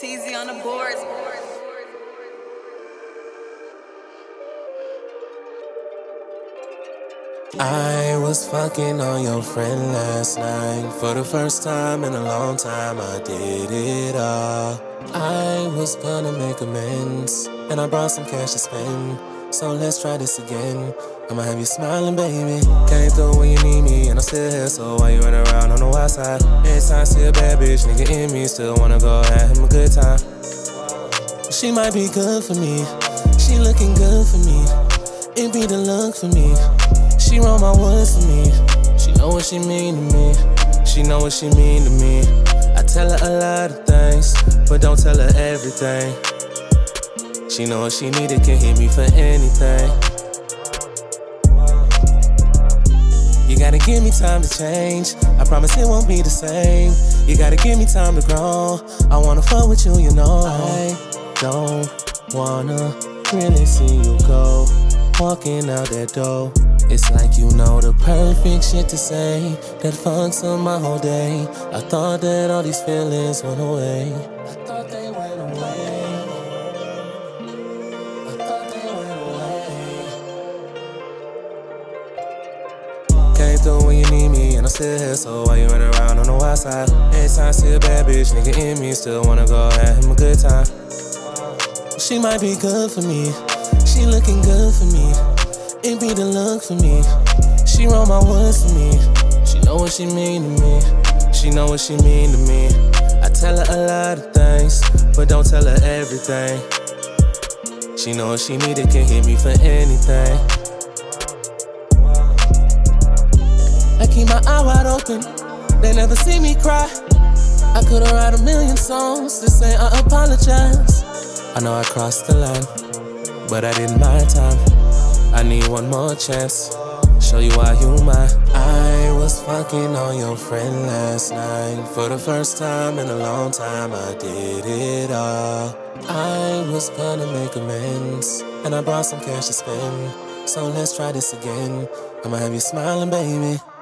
TZ on the boards. I was fucking on your friend last night. For the first time in a long time, I did it all. I was gonna make amends, and I brought some cash to spend. So let's try this again. I'ma have you smiling, baby. Came through when you need me, and I'm still here. So why you running around on the wild side? Every time I see a bad bitch, nigga in me, still wanna go have him a good time. She might be good for me, she looking good for me. It be the look for me. She roll my woods for me. She know what she mean to me. She know what she mean to me. I tell her a lot of things, but don't tell her everything. She know what she needed, can hit me for anything. You gotta give me time to change. I promise it won't be the same. You gotta give me time to grow. I wanna fuck with you, you know. I don't wanna really see you go. Walking out that door, it's like you know the perfect shit to say that fucks up my whole day. I thought that all these feelings went away. I thought they went away. I thought they went away. Came through when you need me, and I'm still here. So why you running around on the wild side? Every time I see a bad bitch, nigga in me, still wanna go have him a good time. She might be good for me, she looking good for me. It be the look for me. She roll my woods for me. She know what she mean to me. She know what she mean to me. I tell her a lot of things, but don't tell her everything. She know what she needed, can hit me for anything. I keep my eye wide open, they never see me cry. I could've write a million songs to say I apologize. I know I crossed the line, but I did my time. I need one more chance, show you why you mine. I was fucking on your friend last night. For the first time in a long time, I did it all. I was gonna make amends, and I brought some cash to spend. So let's try this again. I'ma have you smiling, baby.